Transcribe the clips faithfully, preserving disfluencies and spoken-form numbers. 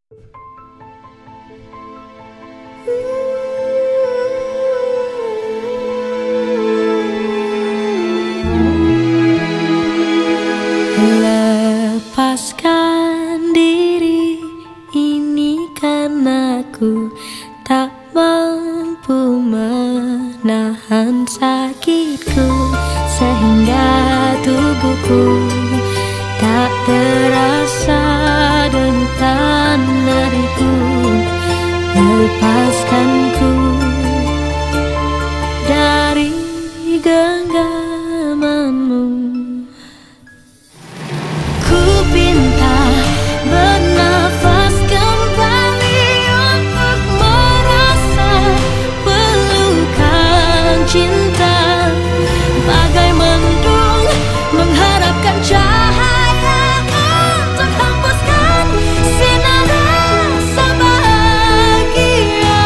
Lepaskan diri ini karena aku tak mampu menahan sakitku, sehingga tubuhku tak terasa denyutan nadiku. Lepaskanku dari genggamanmu. Ku pinta bernafas kembali untuk merasa pelukan cinta, bagai mendung mengharapkan cahaya untuk hembuskan sinar rasa bahagia.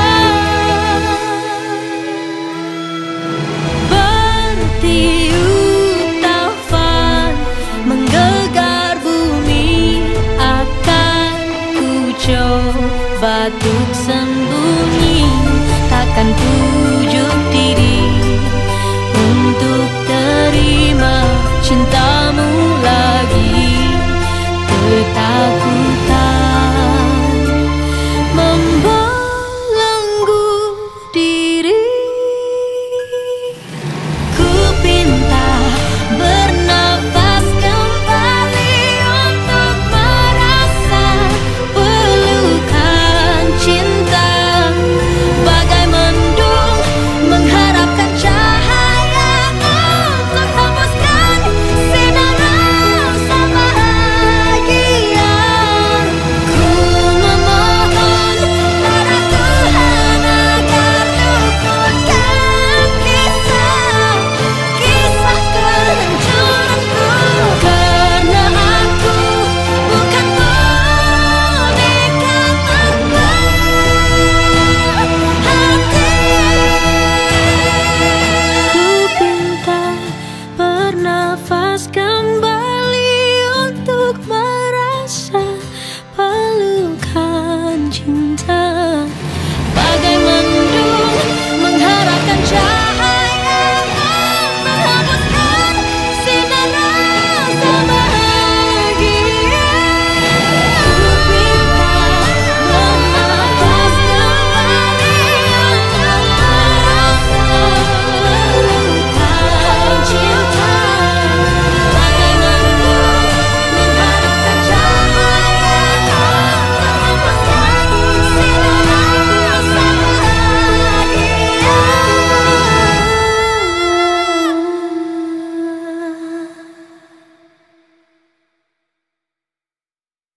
Bertiup taufan menggegar bumi, akan ku coba untuk sembunyi, takkan pujuk diri untuk terima cintamu